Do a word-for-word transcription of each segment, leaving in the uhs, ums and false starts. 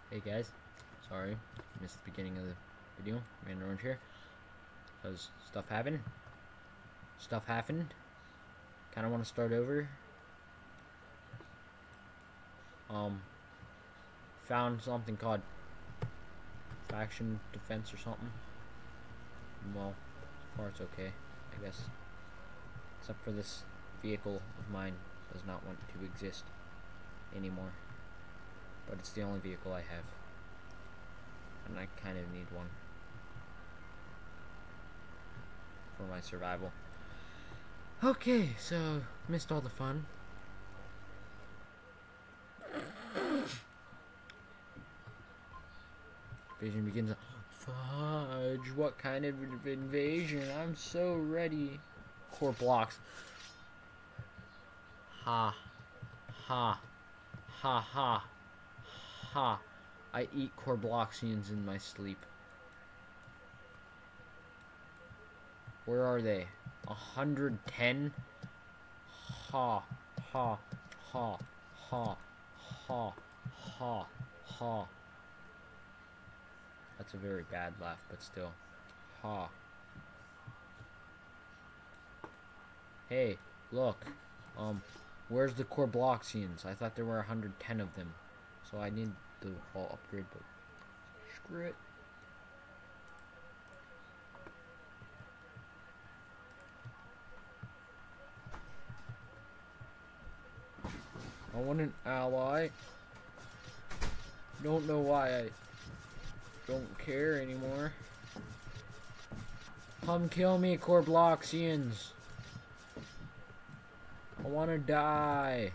Hey guys, sorry, missed the beginning of the video. Man Orange here, because stuff happened. Stuff happened. Kind of want to start over. Um, found something called faction defense or something. Well, so far it's okay, I guess. Except for this vehicle of mine does not want to exist anymore. But it's the only vehicle I have. And I kind of need one for my survival. Okay, so missed all the fun. Invasion begins. Fudge, what kind of invasion? I'm so ready. Core blocks. Ha. Ha. Ha ha. Ha. I eat Corbloxians in my sleep. Where are they? one hundred ten? Ha. Ha. Ha. Ha. Ha. Ha. Ha. That's a very bad laugh, but still. Ha. Hey, look. Um, where's the Corbloxians? I thought there were one hundred ten of them. So I need the vault upgrade, but screw it. I want an ally. Don't know why I don't care anymore. Come kill me, Corbloxians. I want to die.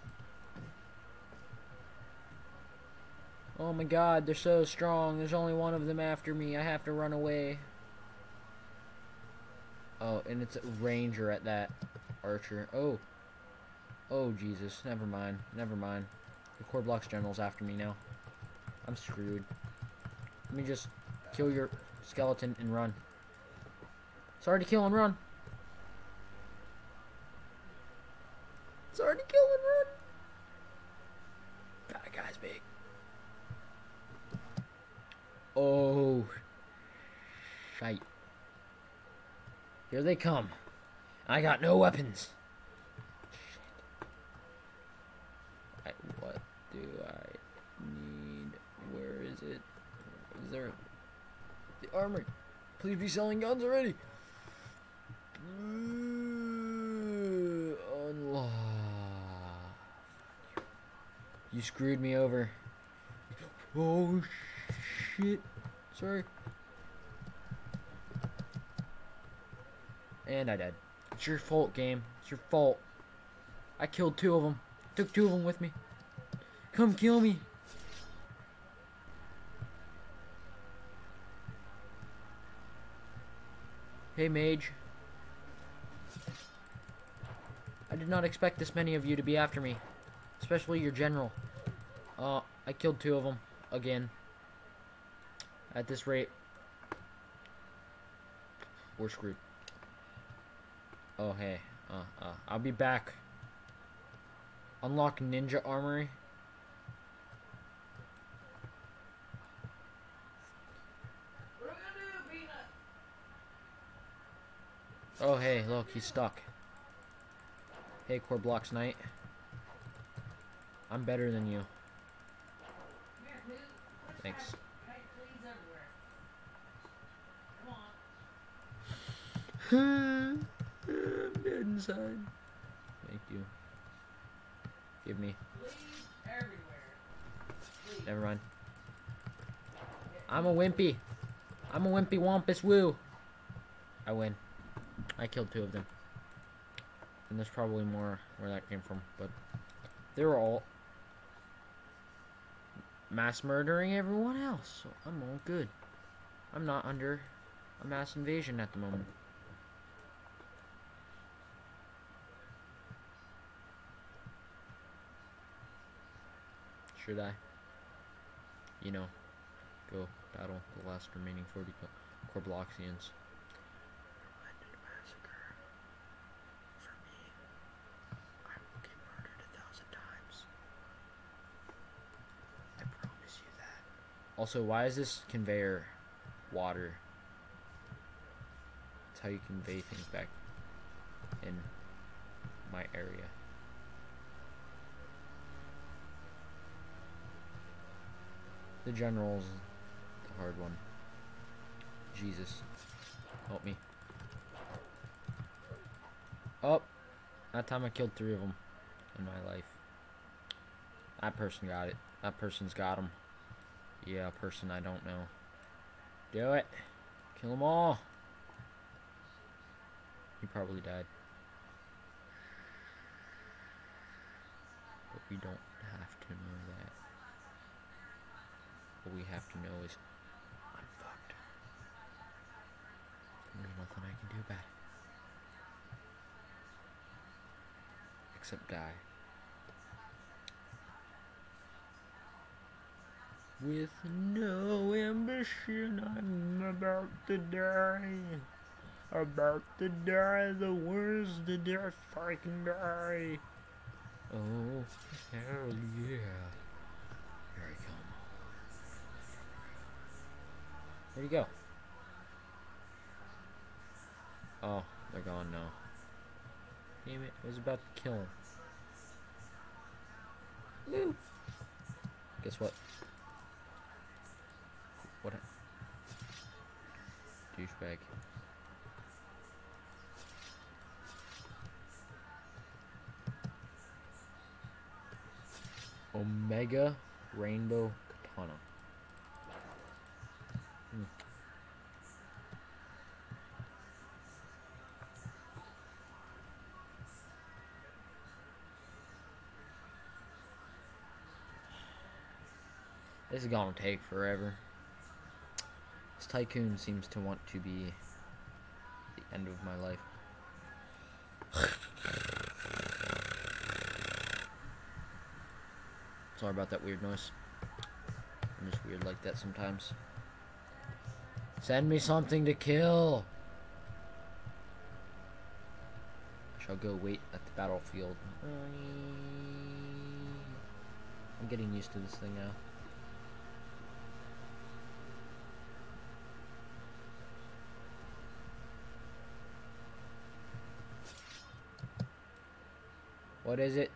Oh my god, they're so strong. There's only one of them after me. I have to run away. Oh, and it's a ranger at that. Archer. Oh. Oh, Jesus. Never mind. Never mind. The Corblox General's after me now. I'm screwed. Let me just kill your skeleton and run. Sorry to kill and run. Sorry to kill and run. That guy's big. Oh. Shite. Here they come. I got no weapons. Shit. I, what do I need? Where is it? Is there the armor? Please be selling guns already. Unlock. You screwed me over. Oh shit. Sorry. And I died. It's your fault, game. It's your fault. I killed two of them. Took two of them with me. Come kill me. Hey, mage. I did not expect this many of you to be after me. Especially your general. Uh, I killed two of them. Again. At this rate. We're screwed. Oh, hey. Uh, uh, I'll be back. Unlock ninja armory. Oh, hey, look, he's stuck. Hey, Corblox Knight. I'm better than you. Thanks. I'm dead inside. Thank you. Give me. Never mind. I'm a wimpy. I'm a wimpy wampus woo. I win. I killed two of them. And there's probably more where that came from, but they were all mass murdering everyone else, so I'm all good. I'm not under a mass invasion at the moment. Should I? You know, go battle the last remaining forty Corbloxians. I promise you that. Also, why is this conveyor water? That's how you convey things back in my area. The general's the hard one. Jesus. Help me. Oh! That time I killed three of them in my life. That person got it. That person's got him. Yeah, a person I don't know. Do it! Kill them all! He probably died. But we don't have to know that. What we have to know is I'm fucked. There's nothing I can do about it. Except die. With no ambition, I'm about to die. About to die the worst death I can die. Oh, hell yeah. Here I come. Where'd he go? Oh, they're gone now. Damn it, I was about to kill him. Woo! Guess what? What? Douchebag. Omega Rainbow Katana. Hmm. This is gonna take forever. This tycoon seems to want to be the end of my life. Sorry about that weird noise. I'm just weird like that sometimes. Send me something to kill! I shall go wait at the battlefield. I'm getting used to this thing now. What is it?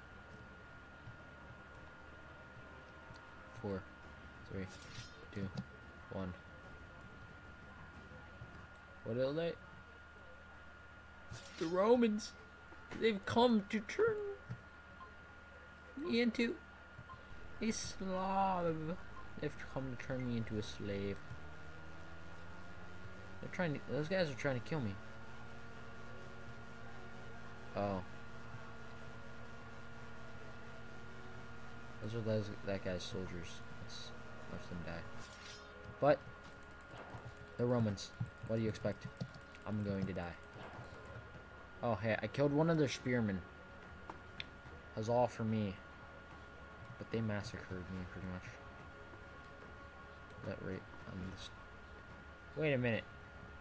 Four, three, two, one. What are they? The Romans. They've come to turn me into a slave. They've come to turn me into a slave. They're trying to. Those guys are trying to kill me. Oh. Those are those, that guy's soldiers. Let's watch them die. But the Romans. What do you expect? I'm going to die. Oh, hey, I killed one of their spearmen. That was all for me. But they massacred me, pretty much. That rate. I'm just... Wait a minute.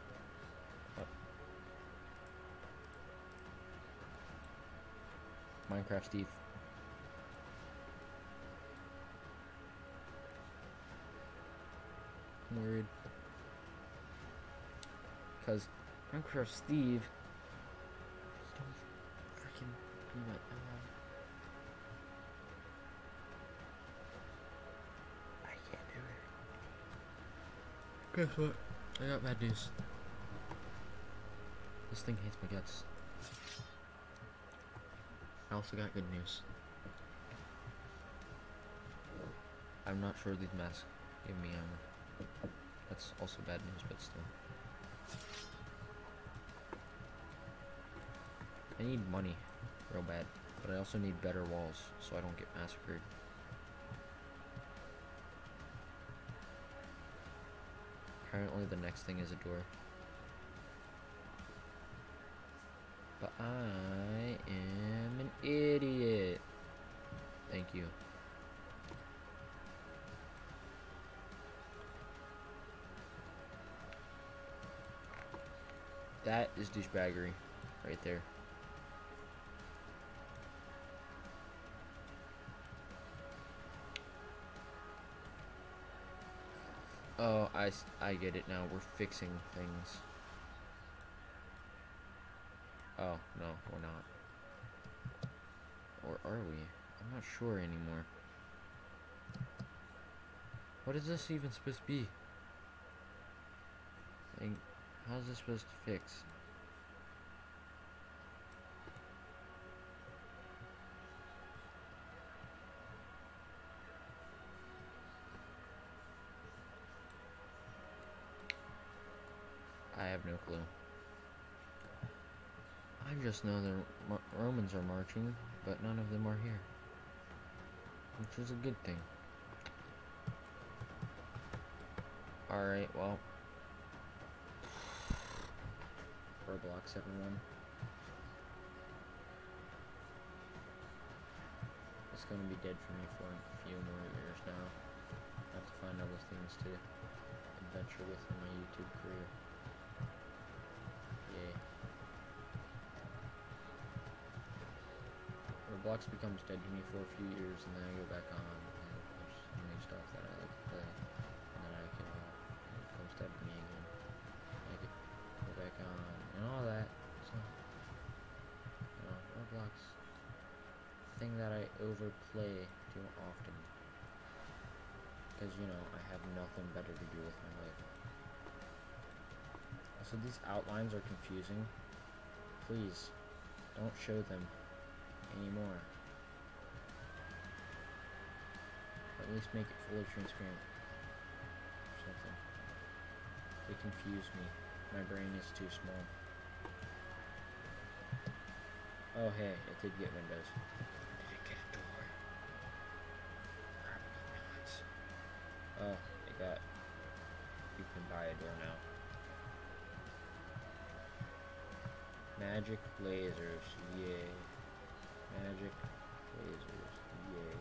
Oh. Minecraft Steve. I'm worried. Because Minecraft Steve... Don't freaking do that. I can't do it. Guess what? I got bad news. This thing hates my guts. I also got good news. I'm not sure these masks give me armor. That's also bad news, but still. I need money real bad, but I also need better walls so I don't get massacred. Apparently the next thing is a door. But I am an idiot. Thank you. That is douchebaggery right there. Oh, I, s- I get it now. We're fixing things. Oh, no, we're not. Or are we? I'm not sure anymore. What is this even supposed to be? Like, how's this supposed to fix? I have no clue. I just know the Mar Romans are marching, but none of them are here. Which is a good thing. Alright, well. Roblox, everyone. It's gonna be dead for me for a few more years now. I have to find other things to adventure with in my YouTube career. Yay. Roblox becomes dead to me for a few years, and then I go back on, and there's new stuff that I like to play, and then I can, uh, it becomes dead to me again. I could go back on, and all that, so, you know, Roblox, thing that I overplay too often, because, you know, I have nothing better to do with my life. So these outlines are confusing. Please, don't show them anymore. Or at least make it fully transparent or something. They confuse me. My brain is too small. Oh hey, it did get windows. Did it get a door? Probably not. Oh, it got... You can buy a door now. Magic lasers, yay. Magic lasers, yay.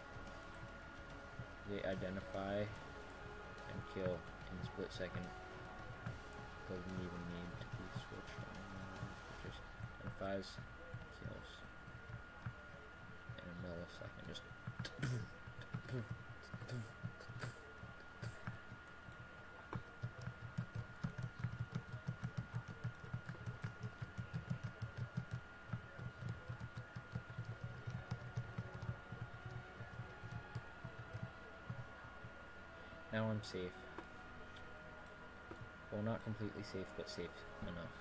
They identify and kill in a split second. Doesn't even need to be switched on. Just identifies, kills in a millisecond. Just now I'm safe. Well, not completely safe, but safe enough.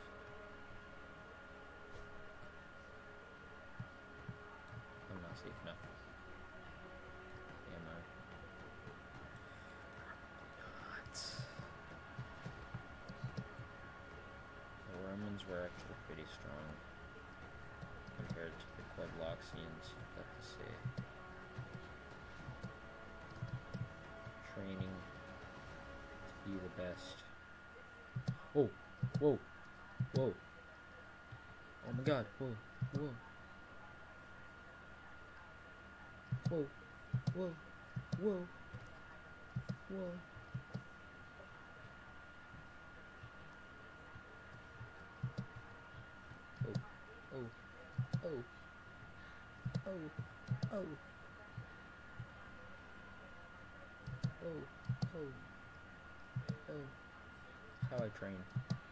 I'm not safe enough. Am I? Not. The Romans were actually pretty strong compared to the Quedloxians, I have to say. Training to be the best. Oh, whoa, whoa. Oh my god, whoa, whoa. Whoa, whoa, whoa, whoa. Oh, oh, oh, oh, oh, oh, oh, oh. That's how I train.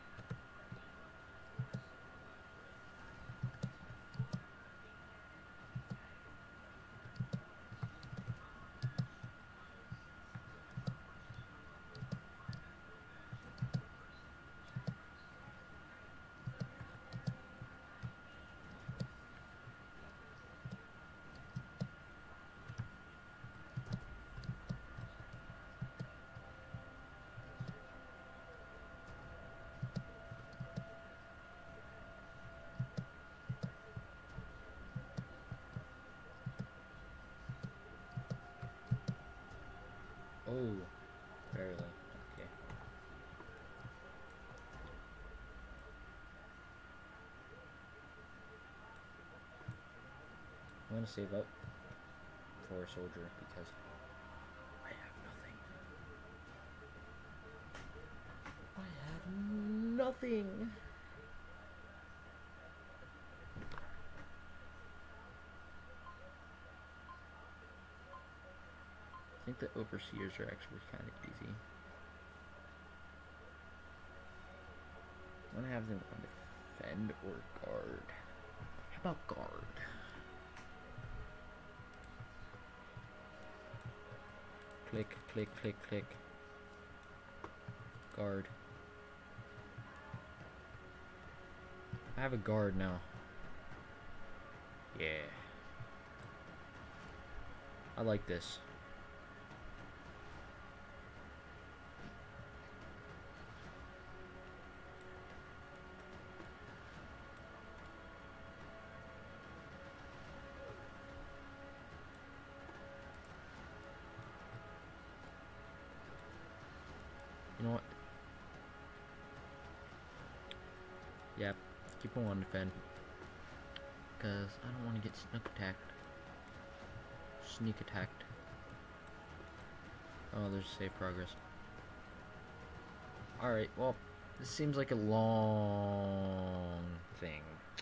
Oh, barely. Okay. I'm gonna save up for a soldier because I have nothing. I have nothing. I think the overseers are actually kind of easy. I want to have them on defend or guard. How about guard? Click, click, click, click. Guard. I have a guard now. Yeah. I like this. You know what? Yep. Keep them on defend. Because I don't want to get sneak attacked. Sneak attacked. Oh, there's save progress. Alright, well, this seems like a long thing.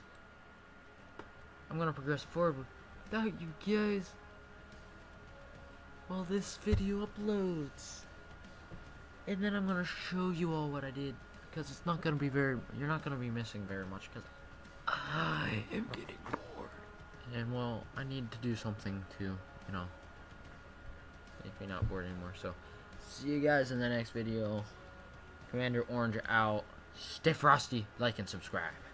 I'm gonna progress forward without you guys while this video uploads. And then I'm gonna show you all what I did. Because it's not gonna be very, you're not gonna be missing very much. Because I am getting bored. And well, I need to do something to, you know, make me not bored anymore. So, see you guys in the next video. Commander Orange out. Stay frosty, like and subscribe.